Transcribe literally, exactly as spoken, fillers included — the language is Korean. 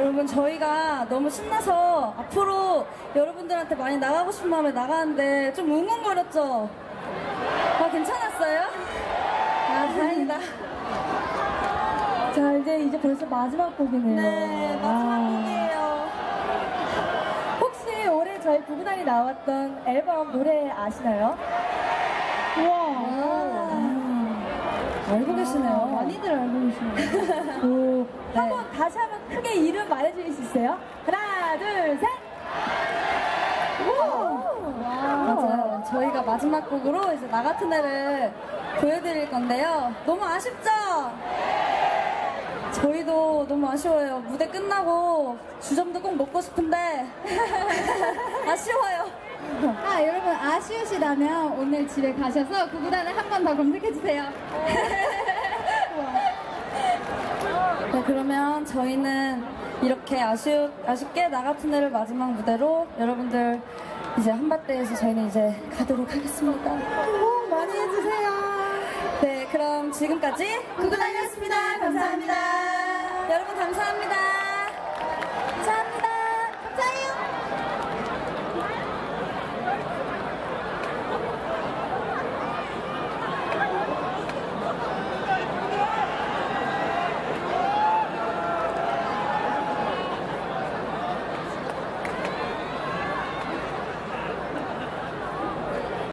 여러분 저희가 너무 신나서 앞으로 여러분들한테 많이 나가고 싶은 마음에 나가는데 좀 웅웅거렸죠? 아 괜찮았어요? 아 다행이다. 자 이제 이제 벌써 마지막 곡이네요. 네 마지막 아. 곡이에요. 혹시 올해 저희 구구단이 나왔던 앨범 노래 아시나요? 우와. 아, 알고 계시네요. 아, 많이들 알고 계시네요. 오, 네. 한번 다시 한번 크게 이름 말해주실 수 있어요? 하나, 둘, 셋. 맞아요. 저희가 마지막 곡으로 이제 나 같은 애를 보여드릴 건데요. 너무 아쉽죠? 저희도 너무 아쉬워요. 무대 끝나고 주점도 꼭 먹고 싶은데 아쉬워요. 아 여러분 아쉬우시다면 오늘 집에 가셔서 구구단을 한 번 더 검색해주세요. 네, 그러면 저희는 이렇게 아쉬, 아쉽게 나 같은 애를 마지막 무대로 여러분들 이제 한밭대에서 저희는 이제 가도록 하겠습니다. 오, 많이 해주세요. 네, 그럼 지금까지 구구단이었습니다. 감사합니다. 여러분 감사합니다.